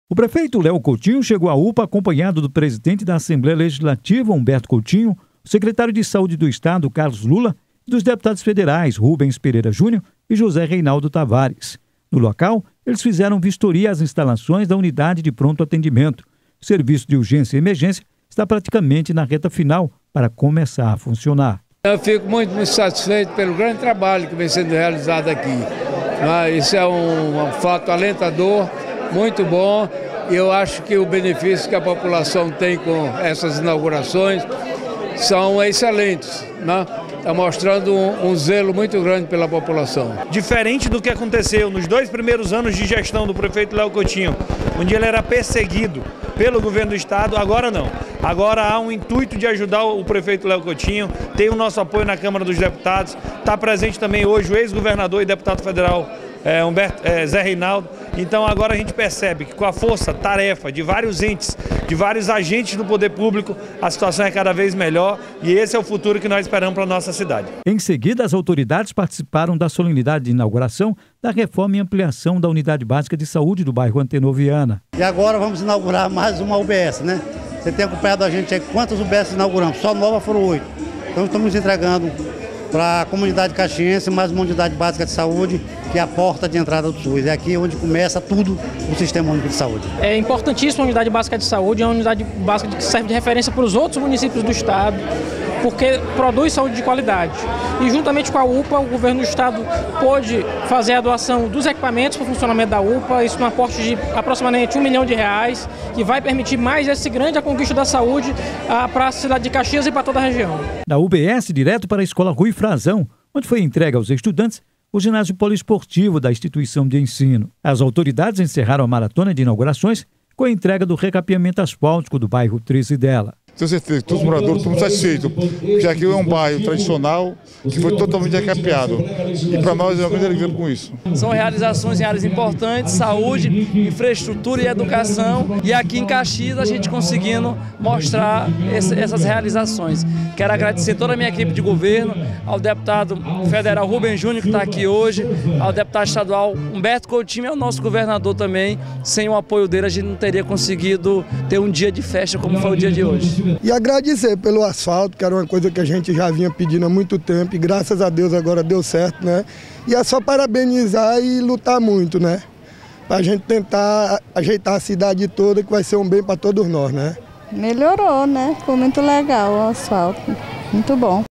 O prefeito Léo Coutinho chegou à UPA acompanhado do presidente da Assembleia Legislativa, Humberto Coutinho, o secretário de Saúde do Estado, Carlos Lula, e dos deputados federais Rubens Pereira Júnior e José Reinaldo Tavares. No local, eles fizeram vistoria às instalações da unidade de pronto atendimento. O serviço de urgência e emergência está praticamente na reta final para começar a funcionar. Eu fico muito satisfeito pelo grande trabalho que vem sendo realizado aqui. Isso é um fato alentador, muito bom, e eu acho que o benefício que a população tem com essas inaugurações são excelentes, né? Está mostrando um zelo muito grande pela população. Diferente do que aconteceu nos 2 primeiros anos de gestão do prefeito Léo Coutinho, onde ele era perseguido pelo governo do estado, agora não. Agora há um intuito de ajudar o prefeito Léo Coutinho, tem o nosso apoio na Câmara dos Deputados, está presente também hoje o ex-governador e deputado federal Zé Reinaldo. Então agora a gente percebe que com a força-tarefa de vários entes, de vários agentes do poder público, a situação é cada vez melhor e esse é o futuro que nós esperamos para a nossa cidade. Em seguida, as autoridades participaram da solenidade de inauguração da reforma e ampliação da Unidade Básica de Saúde do bairro Antenor Viana. E agora vamos inaugurar mais uma UBS, né? Você tem acompanhado a gente aí, quantas UBS inauguramos? Só nova foram 8. Então estamos entregando para a comunidade caxiense mais uma unidade básica de saúde, que é a porta de entrada do SUS. É aqui onde começa tudo o Sistema Único de Saúde. É importantíssima a unidade básica de saúde, é uma unidade básica que serve de referência para os outros municípios do estado, porque produz saúde de qualidade. E juntamente com a UPA, o governo do estado pôde fazer a doação dos equipamentos para o funcionamento da UPA, isso num aporte de aproximadamente R$1 milhão, que vai permitir mais esse grande conquista da saúde para a cidade de Caxias e para toda a região. Da UBS, direto para a Escola Rui Frazão, onde foi entregue aos estudantes o ginásio poliesportivo da instituição de ensino. As autoridades encerraram a maratona de inaugurações com a entrega do recapeamento asfáltico do bairro Trizidela. Tenho certeza que todos os moradores estão muito satisfeitos, porque aqui é um bairro tradicional que foi totalmente recapeado. E para nós é uma grande alegria com isso. São realizações em áreas importantes, saúde, infraestrutura e educação. E aqui em Caxias a gente conseguindo mostrar essas realizações. Quero agradecer toda a minha equipe de governo, ao deputado federal Rubens Júnior, que está aqui hoje, ao deputado estadual Humberto Coutinho e ao nosso governador também. Sem o apoio dele a gente não teria conseguido ter um dia de festa como foi o dia de hoje. E agradecer pelo asfalto, que era uma coisa que a gente já vinha pedindo há muito tempo e graças a Deus agora deu certo, né? E é só parabenizar e lutar muito, né? Para a gente tentar ajeitar a cidade toda, que vai ser um bem para todos nós, né? Melhorou, né? Ficou muito legal o asfalto, muito bom.